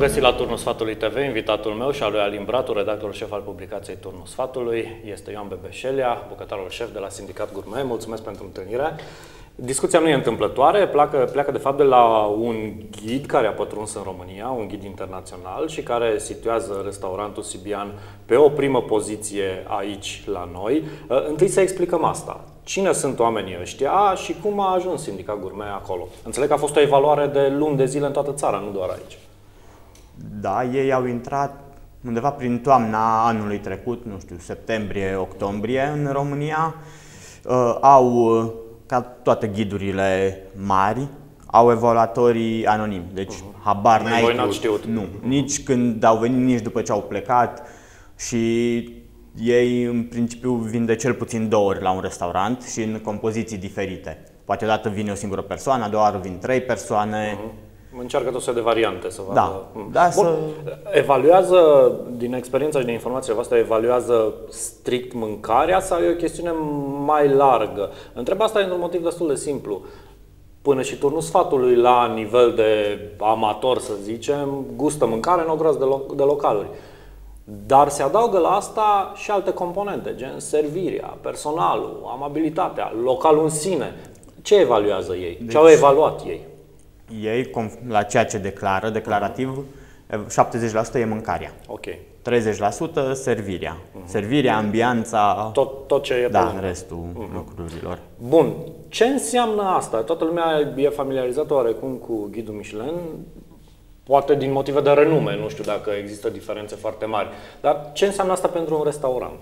găsit la Turnul Sfatului TV. Invitatul meu și al lui Alin Bratu, redactorul șef al publicației Turnul Sfatului, este Ioan Bebeșelia, bucătarul șef de la Sindicat Gourmet. Mulțumesc pentru întâlnire. Discuția nu e întâmplătoare, pleacă de fapt de la un ghid care a pătruns în România, un ghid internațional și care situează restaurantul sibian pe o primă poziție aici la noi. Întâi să explicăm asta. Cine sunt oamenii ăștia și cum a ajuns Sindicat Gourmet acolo? Înțeleg că a fost o evaluare de luni de zile în toată țara, nu doar aici. Da, ei au intrat undeva prin toamna anului trecut, nu știu, septembrie, octombrie în România. Au, ca toate ghidurile mari, au evaluatorii anonimi. Deci habar n-ai. Voi n-ați știut. Nu, nici când au venit, nici după ce au plecat. Și ei în principiu vin de cel puțin 2 ori la un restaurant și în compoziții diferite. Poate odată vine o singură persoană, a doua oară vin 3 persoane. Încearcă tot felul de variante să vadă. Da, Bun. Evaluează, din experiența și din informațiile voastre, evaluează strict mâncarea sau e o chestiune mai largă? Întreb asta într-un motiv destul de simplu. Până și Turnul Sfatului, la nivel de amator, să zicem, gustă mâncare în o groază de localuri. Dar se adaugă la asta și alte componente, gen servirea, personalul, amabilitatea, localul în sine. Ce evaluează ei? Ce au evaluat ei? Ei, la ceea ce declară, declarativ, 70% e mâncarea. Ok. 30% servirea. Servirea, ambianța, tot ce e da, restul lucrurilor. Bun. Ce înseamnă asta? Toată lumea e familiarizată oarecum cu ghidul Michelin, poate din motive de renume, nu știu dacă există diferențe foarte mari. Dar ce înseamnă asta pentru un restaurant?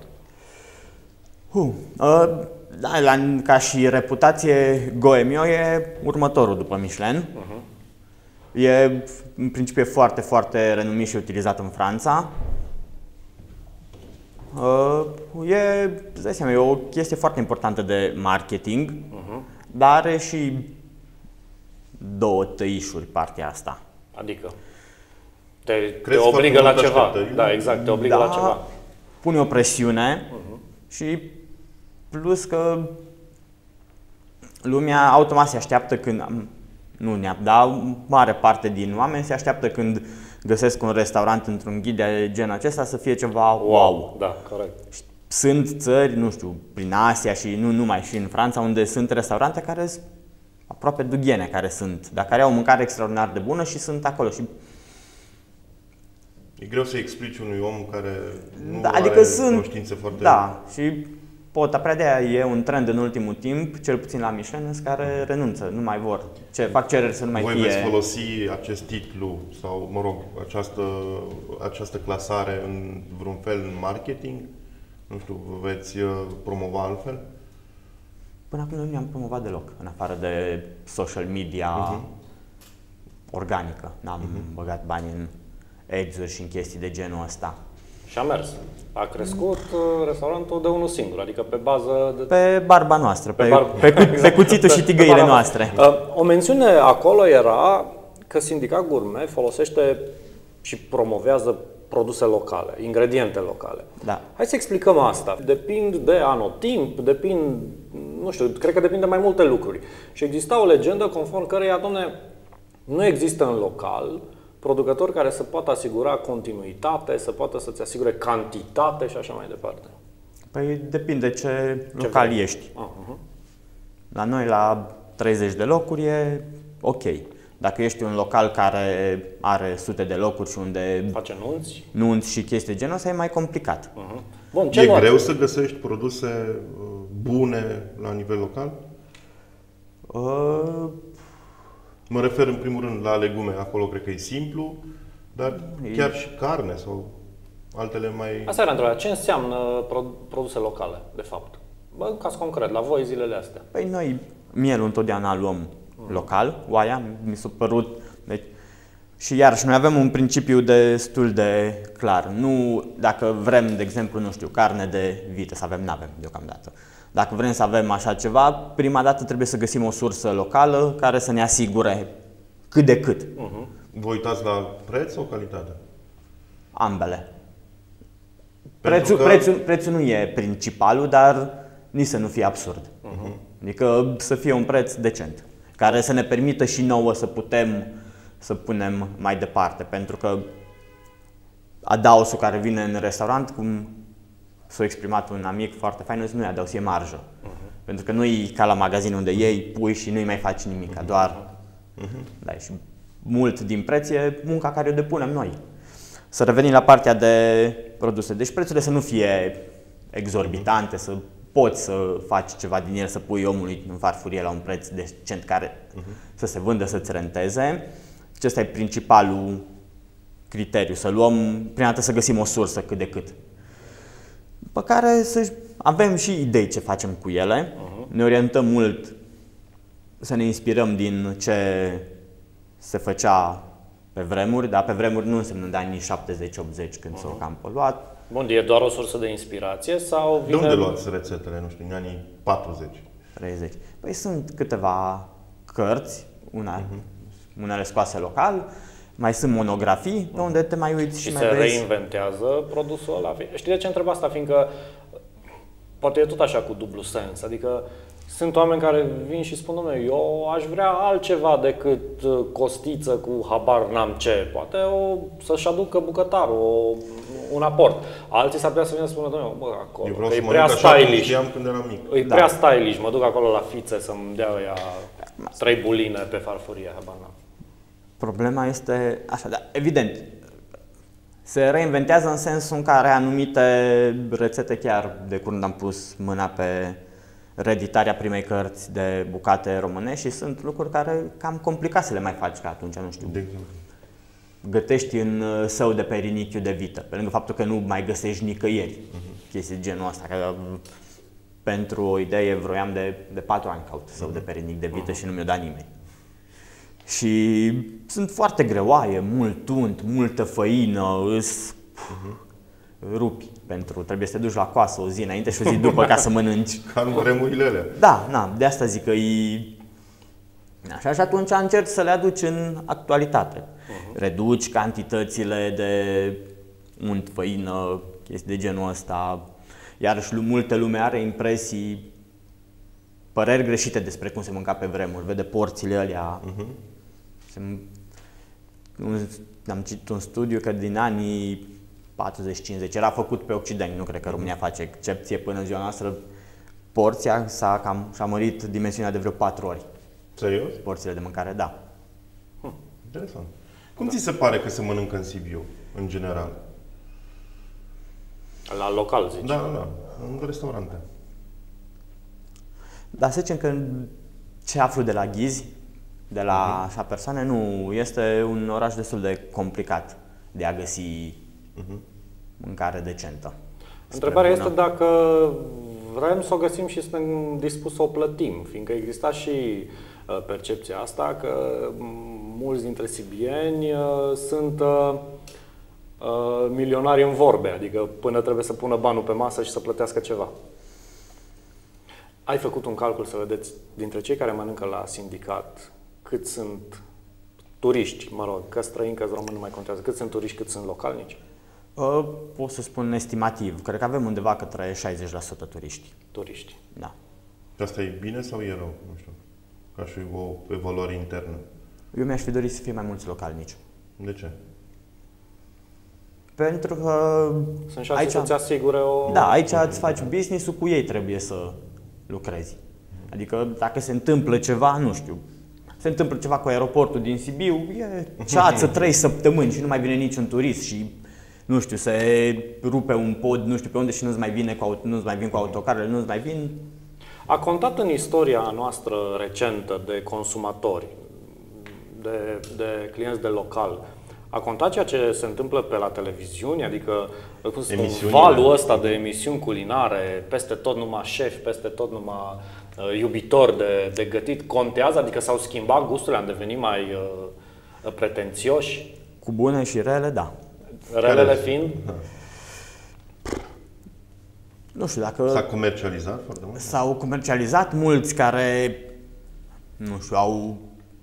Da, ca și reputație, Goemio e următorul după Michelin. E în principiu foarte, foarte renumit și utilizat în Franța. E o chestie foarte importantă de marketing, dar are și 2 tăișuri partea asta. Adică te obligă la ceva. Da, exact, te obligă la ceva. Pune o presiune și plus că lumea automat se așteaptă când, dar mare parte din oameni se așteaptă când găsesc un restaurant într-un ghid de genul acesta să fie ceva wow. Da, corect. Sunt țări, nu știu, prin Asia și nu numai, și în Franța, unde sunt restaurante care sunt aproape dughiene, dar care au o mâncare extraordinar de bună și sunt acolo. Și e greu să explici unui om care nu adică are cunoștințe foarte... Da, și prea de aia e un trend în ultimul timp, cel puțin la Michelin, care renunță, nu mai vor. Fac cereri să nu mai fie... Voi veți folosi acest titlu sau, mă rog, această clasare în vreun fel în marketing? Nu știu, vă veți promova altfel? Până acum nu ne-am promovat deloc, în afară de social media organică. N-am băgat bani în ads-uri și în chestii de genul ăsta. Și a mers. A crescut restaurantul de unul singur, adică pe bază de... Pe barba noastră, pe cuțitul și tigăile noastre. O mențiune acolo era că Sindicat Gourmet folosește și promovează produse locale, ingrediente locale. Da. Hai să explicăm asta. Depind de anotimp, nu știu, cred că depinde de mai multe lucruri. Și exista o legendă conform căreia, dom'le, nu există în local producători care să poată asigura continuitate, să poată să-ți asigure cantitate și așa mai departe. Păi depinde ce local ești. La noi, la 30 de locuri, e ok. Dacă ești un local care are sute de locuri și unde face nunți și chestii de genul ăsta, e mai complicat. Bun, e greu să găsești produse bune la nivel local? Mă refer în primul rând la legume, acolo cred că e simplu, dar chiar și carne sau altele mai... Asta era întrebarea. Ce înseamnă produse locale, de fapt? În caz concret, la voi zilele astea. Păi noi mielul întotdeauna luăm local, oaia, mi s-a părut. Deci, și iarăși noi avem un principiu destul de clar. Nu, dacă vrem, de exemplu, nu știu, carne de vită să avem, n-avem deocamdată. Dacă vrem să avem așa ceva, prima dată trebuie să găsim o sursă locală care să ne asigure cât de cât. Vă uitați la preț sau calitate? Ambele. Prețul nu e principalul, dar nici să nu fie absurd. Adică să fie un preț decent, care să ne permită și nouă să putem să punem mai departe, pentru că adaosul care vine în restaurant, cum s-a exprimat un amic foarte fain, nu-i adaos, e marjă. Pentru că nu-i ca la magazin unde iei, pui și nu-i mai faci nimic, doar dai. Și mult din preț e munca care o depunem noi. Să revenim la partea de produse. Deci prețurile să nu fie exorbitante, să poți să faci ceva din el, să pui omului în farfurie la un preț decent care să se vândă, să-ți renteze. Acesta e principalul criteriu, să luăm, prima dată să găsim o sursă cât de cât. După care să avem și idei ce facem cu ele, ne orientăm mult să ne inspirăm din ce se făcea pe vremuri, dar pe vremuri nu înseamnă de anii 70-80 când s-au cam poluat. Bun, e doar o sursă de inspirație sau vine... De unde luați rețetele, nu știu, în anii 40? 30. Păi sunt câteva cărți, unele scoase local, mai sunt monografii pe unde te mai uiți și mai se vezi. reinventează produsul ăla. Știi de ce întreb asta? Fiindcă poate e tot așa cu dublu sens. Adică sunt oameni care vin și spun, dom'le, eu aș vrea altceva decât costiță cu habar n-am ce. Poate să-și aducă bucătarul un aport. Alții s-ar putea să vină să spună, dom'le, bă, acolo, că e prea stylish. Când eram mic. E prea stylish, mă duc acolo la fițe să-mi dea ea 3 buline pe farfurie, habar n-am. Problema este așa, da, evident, se reinventează în sensul în care anumite rețete, chiar de curând am pus mâna pe reeditarea primei cărți de bucate românești și sunt lucruri care cam complicat să le mai faci ca atunci, nu știu. De exemplu. Gătești în său de perinichiu de vită, pe lângă faptul că nu mai găsești nicăieri chestii genul ăsta. Că pentru o idee vroiam de 4 ani caut său de perinic de vită și nu mi-o da nimeni. Și sunt foarte greoaie, mult unt, multă făină, rupi trebuie să te duci la coasă o zi înainte și o zi după ca să mănânci. Ca în vremurile alea. Da, de asta zic că e așa și atunci încerci să le aduci în actualitate. Reduci cantitățile de unt, făină, chestii de genul ăsta. Iarăși multă lume are impresii, păreri greșite despre cum se mânca pe vremuri. Vede porțiile alea. Am citit un studiu că din anii 40-50 era făcut pe Occident, nu cred că România face excepție până în ziua noastră. Porția și-a mărit dimensiunea de vreo 4 ori. Serios? Porțiile de mâncare, da. Interesant. Cum ți se pare că se mănâncă în Sibiu, în general? La local, zici? Da, în restaurante. Dar să zicem că ce aflu de la ghizi, de la așa persoane, nu, este un oraș destul de complicat de a găsi mâncare decentă. Întrebarea este dacă vrem să o găsim și suntem dispuși să o plătim, fiindcă exista și percepția asta că mulți dintre sibieni sunt milionari în vorbe, adică până trebuie să pună banul pe masă și să plătească ceva. Ai făcut un calcul să vedeți dintre cei care mănâncă la sindicat cât sunt turiști, mă rog, că străini, că români nu mai contează, cât sunt turiști, cât sunt localnici? Pot să spun estimativ. Cred că avem undeva către 60% turiști. Turiști. Da. Și asta e bine sau e rău? Nu știu. Ca și o evaluare internă. Eu mi-aș fi dorit să fie mai mulți localnici. De ce? Pentru că sunt șanse să-ți asigure o... Da, aici îți faci business-ul, cu ei trebuie să lucrezi. Adică dacă se întâmplă ceva, nu știu, se întâmplă ceva cu aeroportul din Sibiu, e ceață 3 săptămâni și nu mai vine niciun turist și nu știu, se rupe un pod, nu știu pe unde și nu-ți mai vin cu autocarele, nu-ți mai vin. A contat în istoria noastră recentă de consumatori, de clienți de local, a contat ceea ce se întâmplă pe la televiziuni, adică valul ăsta de emisiuni culinare, peste tot numai șefi, peste tot numai iubitori de gătit, contează? Adică s-au schimbat gusturile, am devenit mai pretențioși? Cu bune și rele, da. Relele fiind? Nu știu dacă... S-a comercializat foarte mult? S-au comercializat mulți care, nu știu, au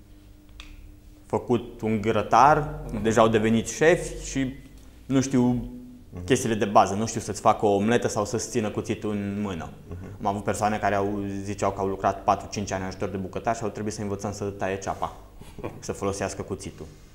făcut un grătar, deja au devenit șefi și nu știu chestiile de bază, nu știu să-ți facă o omletă sau să-ți țină cuțitul în mână. Am avut persoane care ziceau că au lucrat 4-5 ani ajutor de bucătar și au trebuit să învățăm să taie ceapa, să folosească cuțitul.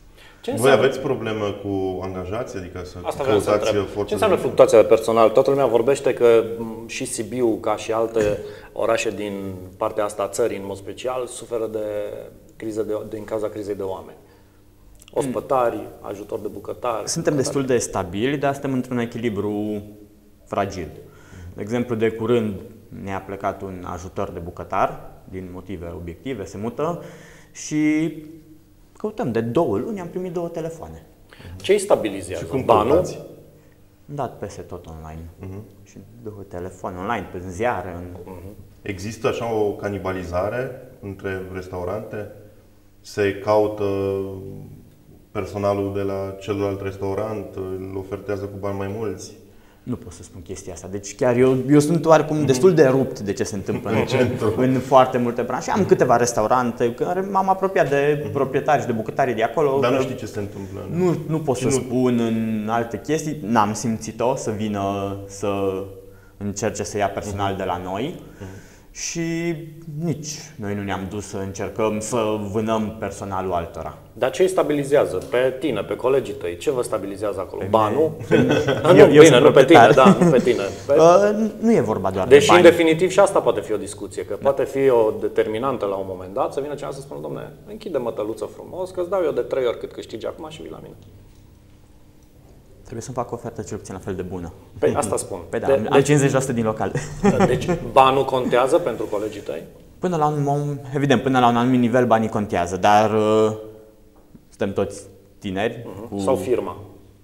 Voi aveți problemă cu angajați? Adică să Asta vreau să întreb. forță? Ce înseamnă fluctuația de personal? Toată lumea vorbește că și Sibiu, ca și alte orașe din partea asta a țării, în mod special, suferă de din cauza crizei de oameni. Ospătari, ajutor de bucătari. Suntem destul de stabili, dar suntem într-un echilibru fragil. De exemplu, de curând ne-a plecat un ajutor de bucătar, din motive obiective, se mută și căutăm. De 2 luni am primit 2 telefoane. Ce îi stabilizează? Și cum Banul? căutați? Am dat peste tot online. Și 2 telefoane online, pe ziare. Există așa o canibalizare între restaurante? Se caută personalul de la celălalt restaurant, îl ofertează cu bani mai mulți? Nu pot să spun chestia asta. Deci chiar eu sunt oarecum destul de rupt de ce se întâmplă în foarte multe branșe. Am câteva restaurante care m-am apropiat de proprietari și de bucătarii de acolo. Dar nu știi ce se întâmplă. Nu pot să spun în alte chestii. N-am simțit-o să vină să încerce să ia personal de la noi. Și nici noi nu ne-am dus să încercăm să vânăm personalul altora. Dar ce îi stabilizează? Pe tine, pe colegii tăi? Ce vă stabilizează acolo? Banul? Nu pe tine, da, nu pe tine. Nu e vorba doar Deși, de bani. în definitiv, și asta poate fi o discuție, că poate fi o determinantă la un moment dat, să vină cineva să spună, dom'le, închide mătăluță frumos, că îți dau eu de 3 ori cât câștigi acum și vii la mine. Trebuie să-mi fac o ofertă cel puțin la fel de bună. Păi asta spun. Păi da, am 50% din local. Deci banul contează pentru colegii tăi? Până la un anumit nivel banii contează, dar suntem toți tineri. Sau firma?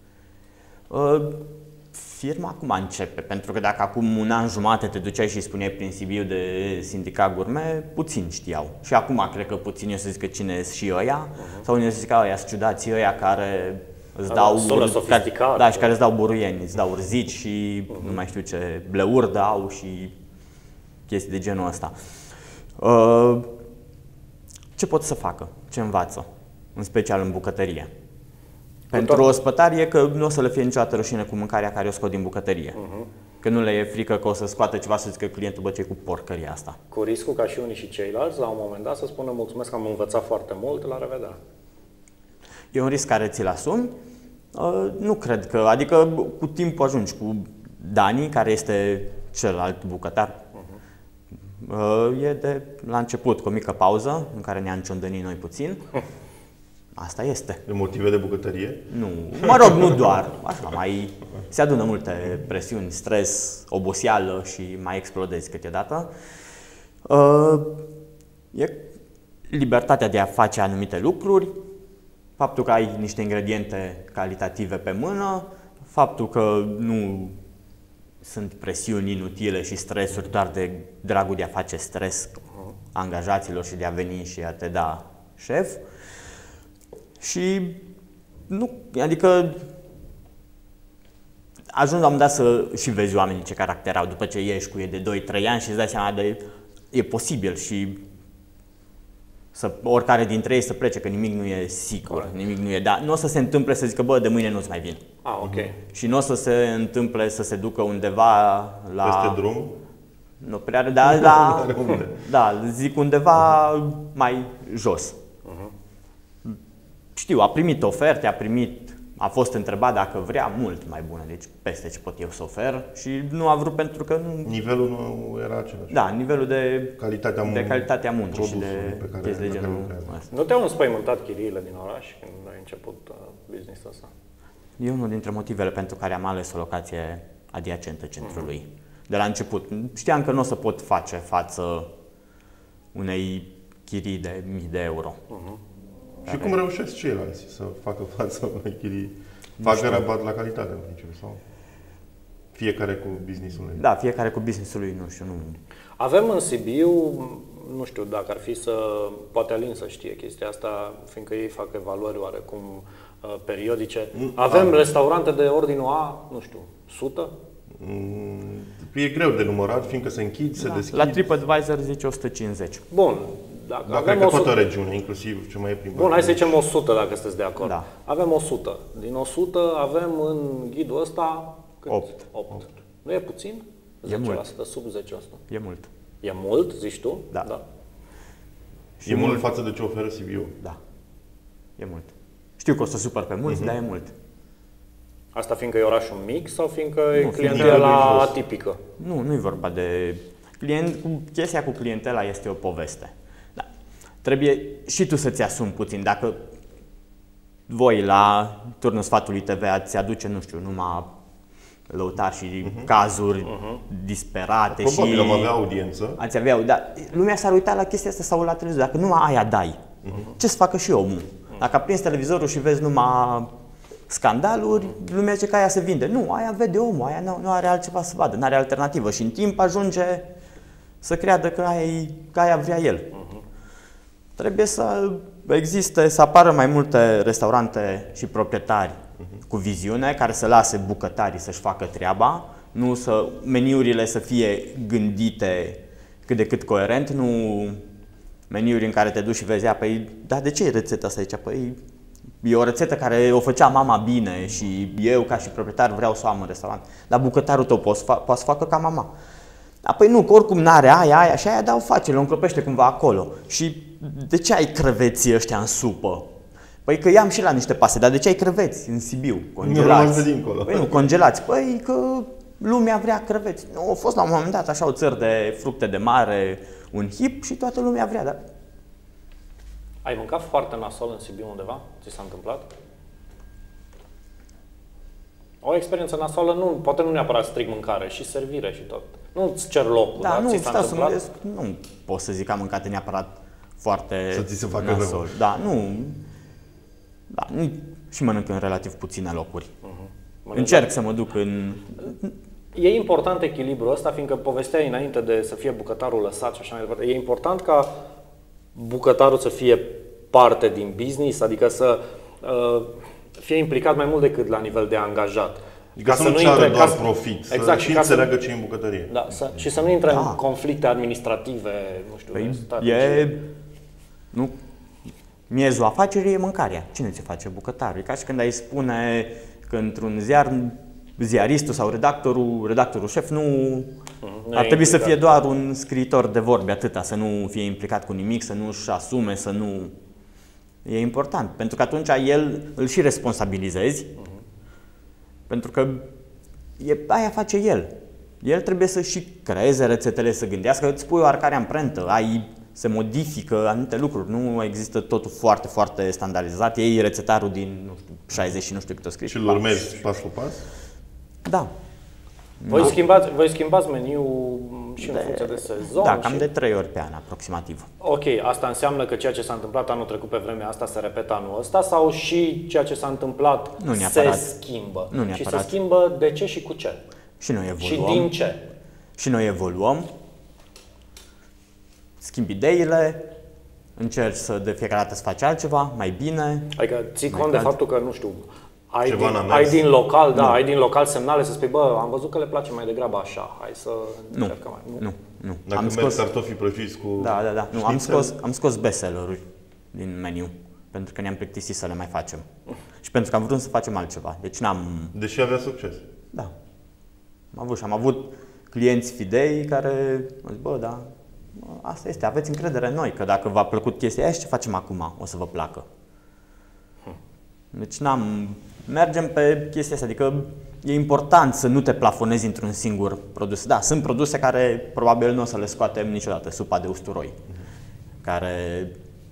Firma acum începe, pentru că dacă acum un an jumate te duceai și spuneai prin Sibiu de Sindicat Gourmet, puțin știau. Și acum cred că puțin o să zică cine sunt și ăia, sau unii o să zică ăia sunt ciudații ăia care îți dau și care îți dau buruieni, îți dau urzici și nu mai știu ce bleuri dau și chestii de genul ăsta. Ce pot să facă? Ce învață? În special în bucătărie. Pentru ospătari e că nu o să le fie niciodată rușine cu mâncarea care o scot din bucătărie. Că nu le e frică că o să scoată ceva să zică clientul, bă, ce cu porcăria asta. Cu riscul ca și unii și ceilalți, la un moment dat, să spună mulțumesc că am învățat foarte mult, la revedere. E un risc care ți-l asumi. Nu cred că, adică cu timpul ajungi cu Dani, care este celălalt bucătar. E de la început cu o mică pauză în care ne-am ciondănit noi puțin. Asta este. De motive de bucătărie? Nu, mă rog, nu doar. Așa, mai se adună multe presiuni, stres, oboseală și mai explodezi câteodată. E libertatea de a face anumite lucruri, faptul că ai niște ingrediente calitative pe mână, faptul că nu sunt presiuni inutile și stresuri doar de dragul de a face stres angajaților și de a veni și a te da șef. Și nu, adică ajung la un moment dat să și vezi oamenii ce caracter au după ce ieși cu ei de 2-3 ani și îți dai seama de e posibil și să oricare dintre ei să plece, că nimic nu e sigur, nimic nu e, dar nu o să se întâmple să zică, bă, de mâine nu-ți mai vin. Ok. Și nu o să se întâmple să se ducă undeva la... Peste drum? Nu prea, dar da, zic undeva mai jos. Știu, a primit oferte, a fost întrebat dacă vrea mult mai bună, deci peste ce pot eu să ofer și nu a vrut pentru că nu... Nivelul nu era același. Da, nivelul de calitatea muncii și de chestii de genul ăsta. Nu te-au înspăimântat chiriile din oraș când ai început business-ul ăsta? E unul dintre motivele pentru care am ales o locație adiacentă centrului. De la început. Știam că nu o să pot face față unei chirii de 1000 de euro. Și cum reușesc ceilalți să facă față unei chirii? Facă rabat la calitate în principiu sau? Fiecare cu business-ul lui? Da, fiecare cu business-ul lui, nu știu, nu... Avem în Sibiu, nu știu dacă ar fi să... Poate Alin să știe chestia asta, fiindcă ei fac evaluări oarecum periodice. Avem restaurante de ordinul A, nu știu, 100? E greu de numărat, fiindcă se închid, se deschid. La TripAdvisor zice 150. Bun. Dacă avem cred că toată regiune, inclusiv ce mai e prin... Bun, hai să zicem 100 dacă sunteți de acord. Da. Avem 100. Din 100 avem în ghidul ăsta... 8. Nu e puțin? 10%, E mult. sub 10%. E mult. E mult, zici tu? Da. E mult față de ce oferă Sibiu. Da. E mult. Știu că o să supăr pe mulți, dar e mult. Asta fiindcă e orașul mic sau fiindcă e Nu, clientela atipică? Nu e vorba de chestia cu clientela este o poveste. Da. Trebuie și tu să-ți asumi puțin. Dacă voi la Turnul Sfatului TV ați aduce, nu știu, numai lăutari și cazuri disperate Probabil și am avea audiență. ați avea, dar lumea s-ar uita la chestia asta sau la televizor. Dacă numai aia dai, ce să facă și omul? Dacă aprinzi televizorul și vezi numai scandaluri, lumea zice că aia se vinde. Nu, aia vede omul, aia nu are altceva să vadă, nu are alternativă și în timp ajunge să creadă că aia vrea el. Trebuie să existe, să apară mai multe restaurante și proprietari cu viziune, care să lase bucătarii să-și facă treaba, nu să meniurile să fie gândite cât de cât coerent, nu meniuri în care te duci și vezi, păi, dar de ce e rețeta asta aici? Păi, e o rețetă care o făcea mama bine și eu ca și proprietar vreau să o am în restaurant. Dar bucătarul tău poate să facă ca mama. Apoi nu, că oricum n-are aia și aia, dar o face, le încropește cumva acolo. Și de ce ai creveții ăștia în supă? Păi că i-am și la niște pase, dar de ce ai creveți în Sibiu, congelați? Păi nu, congelați. Păi că lumea vrea creveți. Nu, a fost la un moment dat așa o țări de fructe de mare, un hip și toată lumea vrea, dar... Ai mâncat foarte nasol în Sibiu undeva? Ți s-a întâmplat? O experiență nasoală, poate nu neapărat strict mâncare, și servire și tot. Nu-ți cer locul, da, dar nu, ți s-a întâmplat? Nu pot să zic că am mâncat neapărat foarte să ți se facă nasol. rău. Da, și mănânc în relativ puține locuri. Încerc să mă duc în... E important echilibrul ăsta, fiindcă povesteai înainte de să fie bucătarul lăsat și așa mai departe. E important ca bucătarul să fie parte din business, adică să fie implicat mai mult decât la nivel de angajat. Ca să nu ceară doar profit, exact, și înțeleagă ce e în bucătărie. Da, și să nu intre în conflicte administrative, nu știu, miezul afacerii e mâncarea. Cine ți face bucătarul? E ca și când ai spune că într-un ziar ziaristul sau redactorul șef ar trebui să fie doar un scriitor de vorbe, atâta, să nu fie implicat cu nimic, să nu-și asume, să nu... E important, pentru că atunci el îl și responsabilizezi, pentru că aia face el. El trebuie să și creeze rețetele, să gândească, îți pui oarecare amprentă, se modifică anumite lucruri, nu există totul foarte, foarte standardizat, iei rețetarul din 60 și nu știu cât o scris. Și îl urmezi pas cu pas? Da. Voi schimbați meniul și în funcție de sezon? Da, cam de 3 ori pe an aproximativ. Ok, asta înseamnă că ceea ce s-a întâmplat anul trecut pe vremea asta se repetă anul ăsta sau și ceea ce s-a întâmplat se schimbă? Nu neapărat. Și se schimbă de ce și cu ce? Și noi evoluăm. Și din ce? Și noi evoluăm, schimbi ideile, încerci de fiecare dată să faci altceva, mai bine. Adică ții cont de faptul că, nu știu, ai din local, ai din local semnale să spui, am văzut că le place mai degrabă așa, hai să încercăm mai. Nu. Dacă mergi cartofii prăjiți cu... Da. Nu, am scos bestseller-uri din meniu, pentru că ne-am plictisit să le mai facem. Și pentru că am vrut să facem altceva. Deci Deși avea succes. Da. Am avut clienți fidei care au zis, asta este, aveți încredere în noi, că dacă v-a plăcut chestia aia, ce facem acum? O să vă placă. Deci mergem pe chestia asta, adică e important să nu te plafonezi într-un singur produs. Da, sunt produse care probabil nu o să le scoatem niciodată, supa de usturoi, care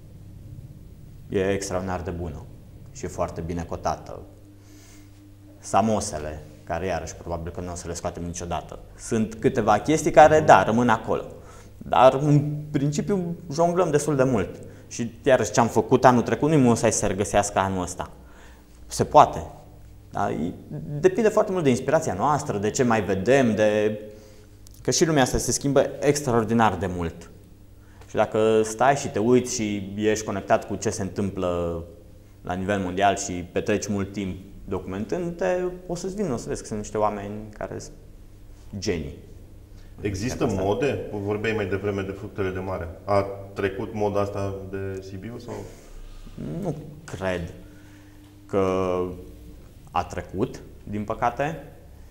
e extraordinar de bună și foarte bine cotată. Samosele, care iarăși probabil că nu o să le scoatem niciodată. Sunt câteva chestii care, rămân acolo. Dar în principiu jonglăm destul de mult. Și iarăși ce am făcut anul trecut nu-i mult să se regăsească anul ăsta. Se poate. Da? Depinde foarte mult de inspirația noastră, de ce mai vedem, că și lumea asta se schimbă extraordinar de mult. Și dacă stai și te uiți și ești conectat cu ce se întâmplă la nivel mondial și petreci mult timp documentându-te, o să-ți vină, o să vezi că sunt niște oameni care sunt genii. Există mode? Vorbeai mai devreme de fructele de mare. A trecut moda asta de Sibiu? Sau? Nu cred că a trecut, din păcate.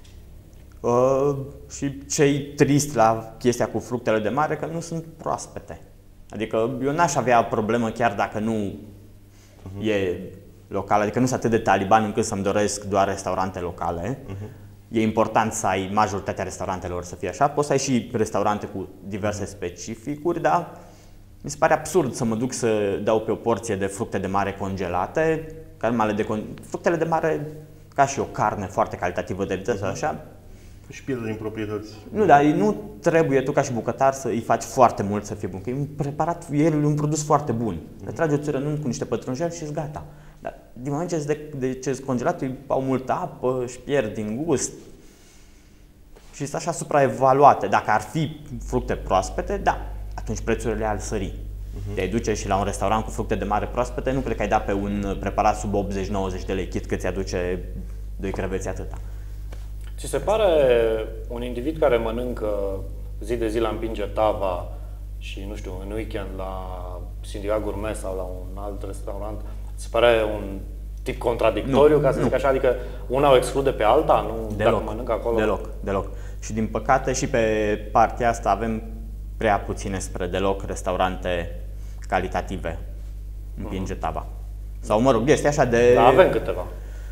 Și ce-i trist la chestia cu fructele de mare, că nu sunt proaspete. Adică eu n-aș avea problemă chiar dacă nu e local, adică nu sunt atât de taliban încât să-mi doresc doar restaurante locale. E important să ai majoritatea restaurantelor să fie așa, poți să ai și restaurante cu diverse specificuri, dar mi se pare absurd să mă duc să dau pe o porție de fructe de mare congelate, fructele de mare ca și o carne foarte calitativă de viță, așa. Și pierdă din proprietăți. Nu, dar nu trebuie tu ca și bucătar să îi faci foarte mult să fie bun, că e un preparat, e un produs foarte bun. Le tragi o țără în unt cu niște pătrunjeli și-s gata. Dar din moment ce îți congelat, au multă apă, își pierd din gust și sunt așa supraevaluate. Dacă ar fi fructe proaspete, da, atunci prețurile ar sări. Te duce și la un restaurant cu fructe de mare proaspete, nu cred că ai dat pe un preparat sub 80-90 de lei, chit că ți-aduce 2 creveți atâta. Ți se pare un individ care mănâncă zi de zi la împinge tava și, nu știu, în weekend la Sindicat Gourmet sau la un alt restaurant, ți se pare un tip contradictoriu, ca să zic așa? Adică una o exclude pe alta? Nu, deloc, dacă mănâncă acolo? Deloc. Și din păcate și pe partea asta avem prea puține spre deloc restaurante calitative împinge tava. Sau mă rog, este așa de... Da, avem câteva.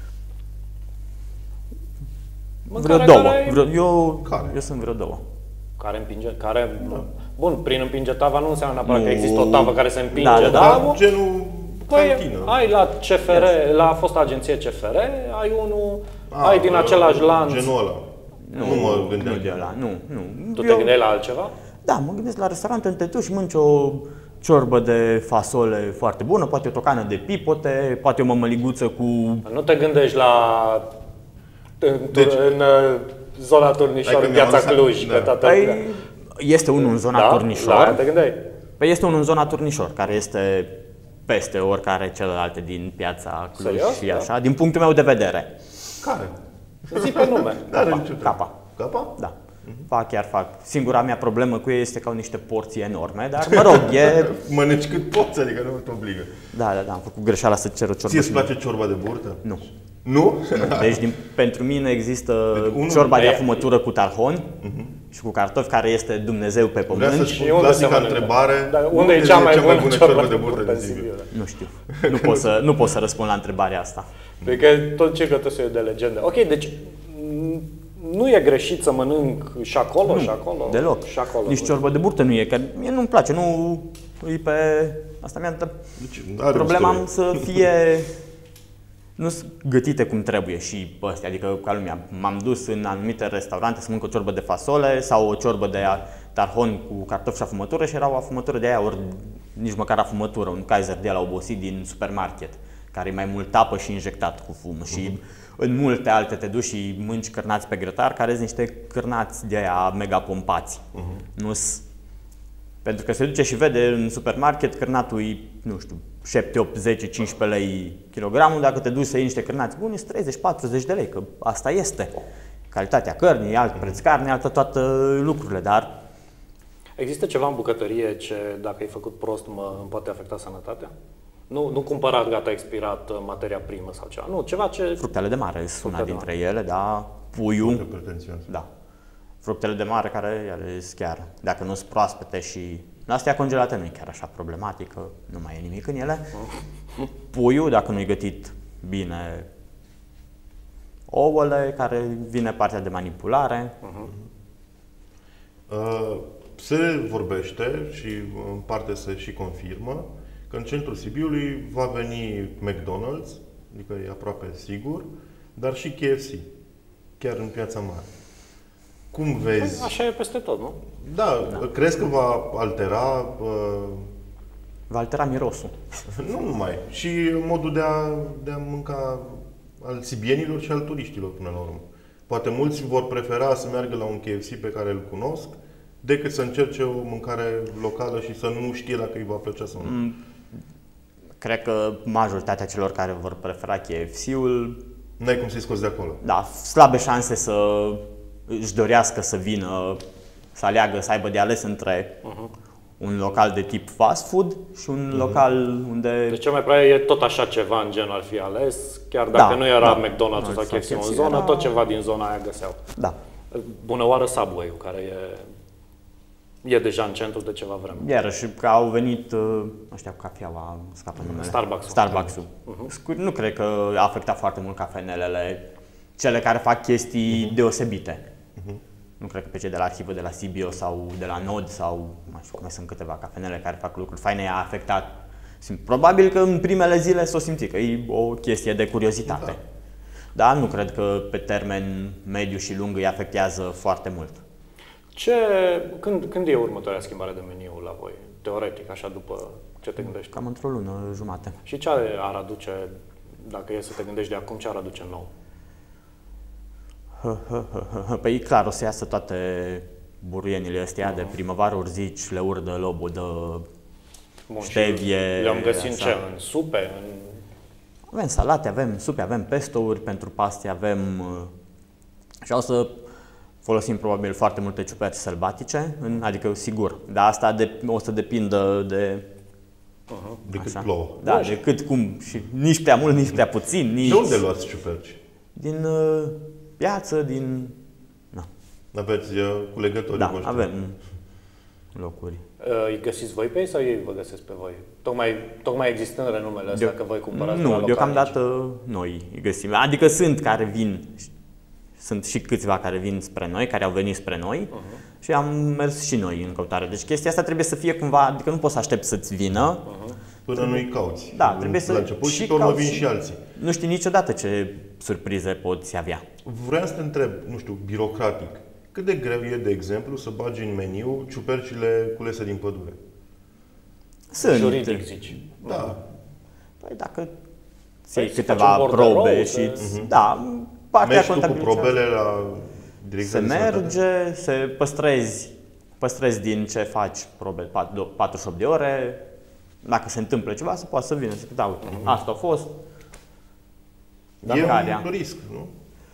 Vreo două. Eu sunt vreo două. Care împinge? Bun, prin împinge tava nu înseamnă neapărat că există o tavă care se împinge, da? Genul cantină. Ai la CFR, la fosta agenție CFR, ai unul, ai din același lanț. Genul ăla. Nu mă gândeam. Nu de ăla, nu. Tu te gândeai la altceva? Da, mă gândesc la restaurant, unde te duci, mânci o ciorbă de fasole foarte bună, poate o tocană de pipote, poate o mămăliguță cu... Nu te gândești la... în zona Turnișor, în Piața Cluj, da. că toată... Este unul în zona Turnișor. Da, te gândeai. Păi este unul în zona Turnișor, care este peste oricare celelalte din Piața Cluj. Serios? Și așa, din punctul meu de vedere. Care? Zi pe nume. Capa. Capa? Da. Fac. Singura mea problemă cu ei este că au niște porții enorme, dar mă rog, e... Mănânci cât poți, adică nu te obligă. Da, am făcut greșeala să cer o ciorbă. Ție îți place ciorba de burtă? Nu. Nu? Deci pentru mine există ciorba de afumătură cu tarhon și cu cartofi, care este Dumnezeu pe pământ. Vreau să-ți pun clasica întrebare. Unde e cea mai bună ciorba de burtă din Sibiu? Nu știu. Nu pot să răspund la întrebarea asta. Adică tot ce gătesc eu de legendă. Ok, deci nu e greșit să mănânc și acolo, și acolo. Deloc. Și acolo. Nici ciorbă de burtă nu e, că mie nu-mi place, nu e pe... Asta mi-a problema am să fie... Nu sunt gătite cum trebuie și pe astea, adică ca lumea. M-am dus în anumite restaurante să mănânc o ciorbă de fasole sau o ciorbă de tarhon cu cartofi și afumătură și era o afumătură de aia, ori nici măcar afumătură, un Kaiser de la obosit din supermarket, care e mai mult apă și injectat cu fum. Și în multe alte te duci și mânci cârnați pe grătar, care sunt niște cârnați de aia mega pompați. Pentru că se duce și vede în supermarket cârnatul e, nu știu, 7, 8, 10, 15 lei kilogramul, dacă te duci să iei niște cârnați buni, sunt 30-40 de lei, că asta este. Calitatea cărnii, alt preț carne, altă toate lucrurile, dar... Există ceva în bucătărie ce, dacă ai făcut prost, îmi poate afecta sănătatea? Nu cumpărat gata expirat materia primă sau ceva, nu, ceva ce... Fructele de mare sunt una dintre ele, da, puiul, da. Fructele de mare care ele sunt chiar, dacă nu sunt proaspete și astea congelate nu e chiar așa problematică, nu mai e nimic în ele. Puiul, dacă nu e gătit bine, ouăle, care vine partea de manipulare. Se vorbește și în parte se și confirmă că în centrul Sibiului va veni McDonald's, adică e aproape sigur, dar și KFC, chiar în Piața Mare. Cum vezi? Așa e peste tot, nu? Da. Crezi că va altera... Va altera mirosul. Nu numai. Și modul de a mânca al sibienilor și al turiștilor până la urmă. Poate mulți vor prefera să meargă la un KFC pe care îl cunosc decât să încerce o mâncare locală și să nu știe dacă îi va plăcea sau nu. Cred că majoritatea celor care vor prefera KFC-ul... N-ai cum să-i scoți de acolo. Da, slabe șanse să își dorească să vină, să aleagă, să aibă de ales între un local de tip fast food și un local unde... Deci cel mai probabil e tot așa ceva în genul ar fi ales, chiar dacă nu era McDonald's sau KFC în zonă, tot ceva din zona aia găseau. Da. Bună oară Subway-ul, care e... e deja în centru de ceva vreme. Iarăși, că au venit, ăștia cu cafeaua, scapă numele. Starbucks-ul. Nu cred că a afectat foarte mult cafenelele, cele care fac chestii deosebite. Nu cred că pe cei de la Arhivă, de la Sibio sau de la Nod sau mai știu cum sunt câteva cafenele care fac lucruri faine, i-a afectat. Probabil că în primele zile s-o simți că e o chestie de curiozitate. Dar nu cred că pe termen mediu și lung îi afectează foarte mult. Când e următoarea schimbare de meniu la voi? Teoretic, așa, după ce te gândești? Cam într-o lună jumate. Și ce ar aduce, dacă e să te gândești de acum, ce ar aduce nou? Păi clar, o să iasă toate buruienile astea de primăvară, urzici, leurdă, lobudă, ștevie. Le-am găsit în ce? În supe? Avem salate, avem supe, avem pestouri pentru paste, avem... Și o să folosim probabil foarte multe ciuperci sălbatice, adică sigur, dar asta o să depindă de... De cât plouă. Da, de cât, cum, și nici prea mult, nici prea puțin. De unde luați ciuperci? Din piață, din... Aveți culegători voștri? Da, avem locuri. Îi găsiți voi pe ei sau ei vă găsesc pe voi? Tocmai existând renumele astea că voi cumpărați Nu, deocamdată noi îi găsim. Adică sunt care vin, sunt și câțiva care vin spre noi, care au venit spre noi și am mers și noi în căutare. Deci chestia asta trebuie să fie cumva, adică nu poți să aștepți să-ți vină. Până nu-i cauți. Da, trebuie să... La început și pe urmă vin și alții. Nu știi niciodată ce surprize poți avea. Vreau să te întreb, nu știu, birocratic. Cât de greu e, de exemplu, să bagi în meniu ciupercile culese din pădure? Sunt. Juridic, zici. Da. Păi dacă ți iei câteva probe și... Da, partea mergi tu cu probele la direcția se merge, se păstrezi din ce faci probe 48 de ore. Dacă se întâmplă ceva, se poate să vină. Să da, uite, asta a fost. E un risc, nu?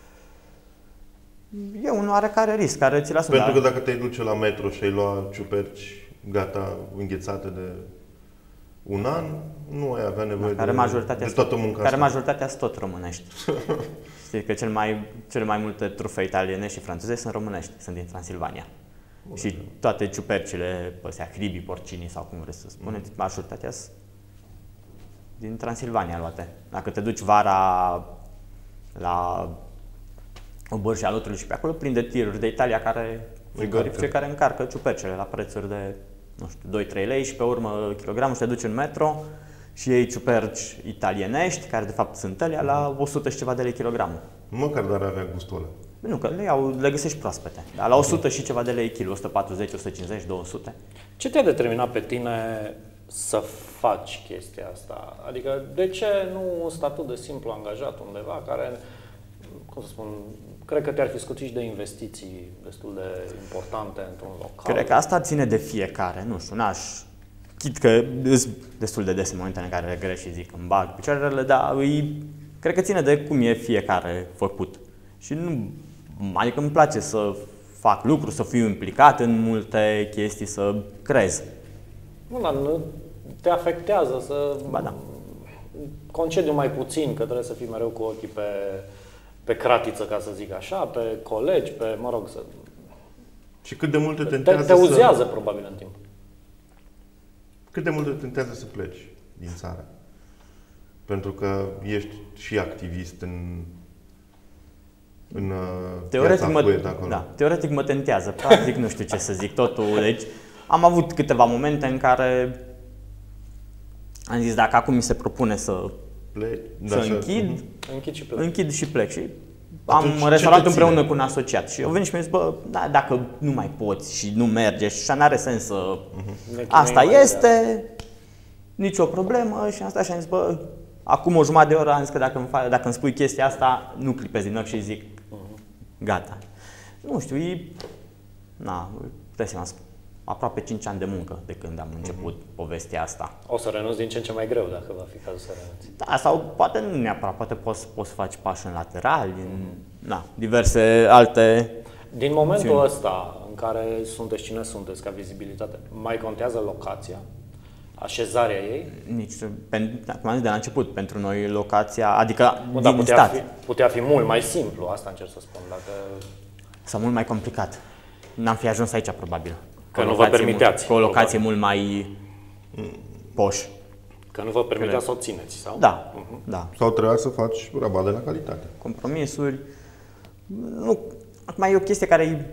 E un oarecare risc care ți-l asumi. Pentru că dacă te duce la metro și ai lua ciuperci gata, înghețate de un an, nu ai avea nevoie de toată munca care majoritatea sunt tot românești. Știi că cele mai multe trufe italiene și franceze sunt românești, sunt din Transilvania. Și toate ciupercile, astea, cribii, porcinii sau cum vreți să spuneți, majoritatea sunt din Transilvania luate. Dacă te duci vara la Obârșia Lotului și pe acolo, plin de tiruri de Italia frigorifice care încarcă ciupercele la prețuri de, nu știu, 2-3 lei și pe urmă kilogramul și te duci în metro și iei ciuperci italienești, care de fapt sunt alea, la 100 și ceva de lei kilogramul. Măcar dar avea gustul ăla. Nu, că le găsești proaspete. Dar la 100 și ceva de lei kilo, 140, 150, 200. Ce te-a determinat pe tine să faci chestia asta? Adică de ce nu un statut de simplu angajat undeva care, cum să spun, cred că te-ar fi scutit de investiții destul de importante într-un local? Cred că asta ține de fiecare, nu știu, chit că sunt destul de des în momentele în care regret și zic îmi bag picioarele, dar cred că ține de cum e fiecare făcut. Și nu, adică îmi place să fac lucruri, să fiu implicat în multe chestii, să crez. Nu, dar nu te afectează să concediu mai puțin, că trebuie să fii mereu cu ochii pe cratiță, ca să zic așa, pe colegi, pe, mă rog, să... Și cât de mult te tentează te uzează probabil în timp. Cât de mult te tentează să pleci din țară? Pentru că ești și activist în teoretic teoretic mă tentează, practic nu știu ce să zic, totul, deci am avut câteva momente în care am zis dacă acum mi se propune să închid și plec și am restaurat împreună cu un asociat și au venit și mi-a zis, bă, da, dacă nu mai poți și nu merge și așa n-are sens să... Asta este, nicio problemă și am stat și am zis, bă, acum o jumătate de oră am zis că dacă îmi spui chestia asta, nu clipezi din ochi și zic, gata. Nu știu, puteți să aproape 5 ani de muncă de când am început povestea asta. O să renunți din ce în ce mai greu dacă va fi cazul să renunți. Da, sau poate nu neapărat, poate poți să faci pași în lateral, diverse alte... Din momentul ăsta în care sunteți cine sunteți ca vizibilitate, mai contează locația? Așezarea ei? Nici, cum am zis de la început, pentru noi locația, adică din stat. Putea fi mult mai simplu, asta încerc să spun. Sau mult mai complicat. N-am fi ajuns aici, probabil. Că nu vă permiteați. Cu o locație mult mai poș. Că nu vă permiteați să o țineți, sau? Da, da. Sau trebuia să faci rabat de la calitate. Compromisuri. Nu, acum e o chestie care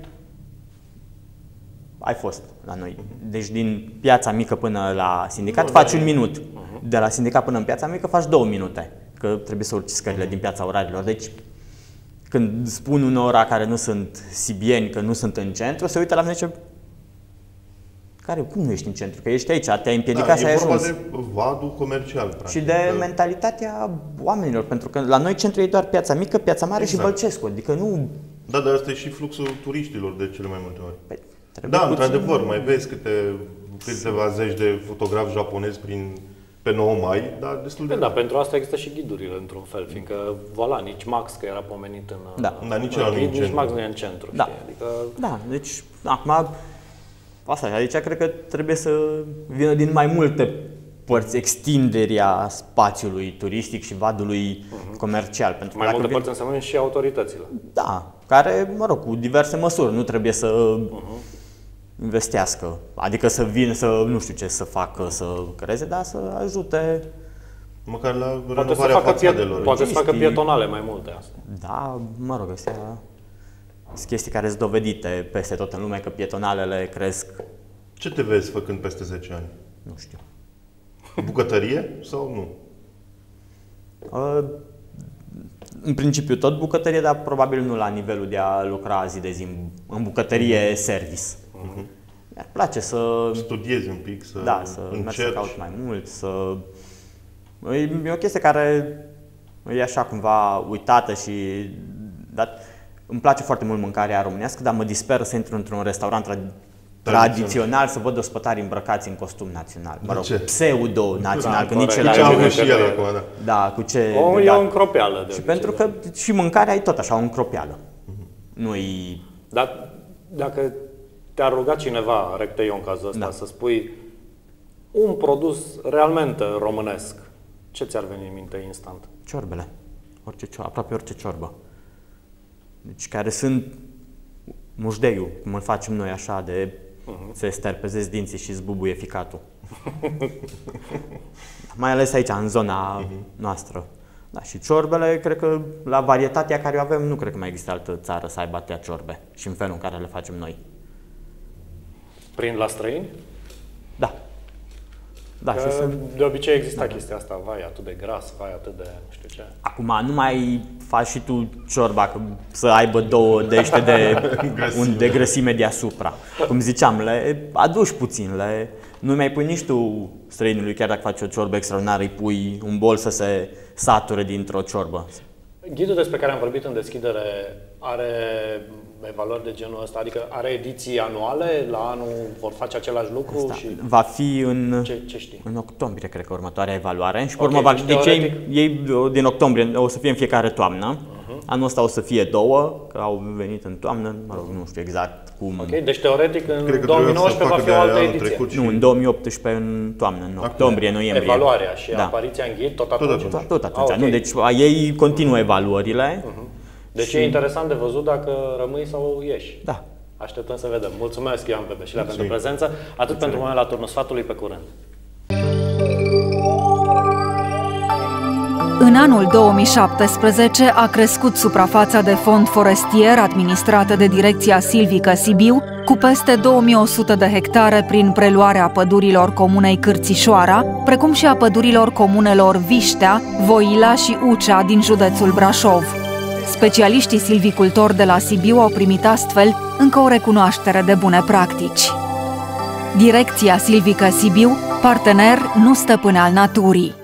ai fost la noi. Deci din Piața Mică până la sindicat faci un minut. De la sindicat până în Piața Mică faci 2 minute. Că trebuie să urci scările din Piața Orarilor. Deci când spun unora care nu sunt sibieni că nu sunt în centru, se uită la mine și zice: cum nu ești în centru? Că ești aici, te-ai împiedicat și ai ajuns. E vorba de vadul comercial, practic. Și de mentalitatea oamenilor, pentru că la noi centru e doar Piața Mică, Piața Mare și Bălcescu, adică nu... Da, dar asta e și fluxul turiștilor de cele mai multe ori. Păi, da, într-adevăr, mai vezi câteva zeci de fotografi japonezi pe 9 mai, dar destul de... Da, pentru asta există și ghidurile, într-un fel, fiindcă, voilà, nici Max, că era pomenit în... Da, nici Max nu e în centru, da. știi? Adică... Da, deci, acum, asta, aici cred că trebuie să vină din mai multe părți extinderea spațiului turistic și vadului comercial. Pentru mai multe părți înseamnă și autoritățile. Da, care, mă rog, cu diverse măsuri, nu trebuie să investească, adică să vină să, nu știu ce să facă, să creeze, dar să ajute. Măcar la renovarea fațadelor. Poate să facă pietonale mai multe astea. Da, mă rog, astea sunt chestii care sunt dovedite peste tot în lume, că pietonalele cresc. Ce te vezi făcând peste 10 ani? Nu știu. Bucătărie sau nu? În principiu tot bucătărie, dar probabil nu la nivelul de a lucra zi de zi în bucătărie service. Mi-ar place să studiezi un pic, să merg să caut mai mult, e o chestie care e așa cumva uitată și îmi place foarte mult mâncarea românească, dar mă disperă să intru într-un restaurant tradițional să văd ospătari îmbrăcați în costum național. Mă rog, pseudo-național, că nici ăla acum. Da, cu ce... E o încropeală. Și pentru că și mâncarea e tot așa, o încropeală. Nu-i... Dar dacă te-ar ruga cineva, recte eu în cazul ăsta, să spui un produs realmente românesc, ce ți-ar veni în minte instant? Ciorbele. Aproape orice ciorbă. Deci care sunt mușdeiul, cum îl facem noi așa, de se sterpezesc dinții și zbubuie ficatul. Mai ales aici, în zona noastră. Da, și ciorbele, cred că la varietatea care o avem, nu cred că mai există altă țară să aibă atâtea ciorbe și în felul în care le facem noi. Prin la străini? Da. Da, că de obicei exista chestia asta, vai atât de gras, vai atât de nu știu ce. Acum nu mai faci și tu ciorba să aibă două de grăsime deasupra. Cum ziceam, le aduci puțin, nu mai pui nici tu străinului, chiar dacă faci o ciorbă extraordinară, îi pui un bol să se sature dintr-o ciorbă. Ghidul despre care am vorbit în deschidere are evaluări de genul ăsta? Adică are ediții anuale? La anul vor face același lucru? Asta și... va fi în, ce știi? în octombrie, cred că următoarea evaluare. Și deci ei din octombrie o să fie în fiecare toamnă. Anul ăsta o să fie 2, că au venit în toamnă, mă rog, nu știu exact cum. Ok, deci teoretic în 2019 va fi o altă ediție. Nu, în 2018 în toamnă, în octombrie, noiembrie. Evaluarea și apariția în ghid tot atunci? Tot atunci. Okay. Nu, deci ei continuă evaluările. Deci e interesant de văzut dacă rămâi sau ieși. Da. Așteptăm să vedem. Mulțumesc, Ioan Bebeșilea, pentru prezență. Atât pentru mine la Turnul Sfatului, pe curând. În anul 2017 a crescut suprafața de fond forestier administrată de Direcția Silvică Sibiu cu peste 2100 de hectare prin preluarea pădurilor comunei Cârțișoara, precum și a pădurilor comunelor Viștea, Voila și Ucea din județul Brașov. Specialiștii silvicultori de la Sibiu au primit astfel încă o recunoaștere de bune practici. Direcția Silvică Sibiu, partener nu stăpân al naturii.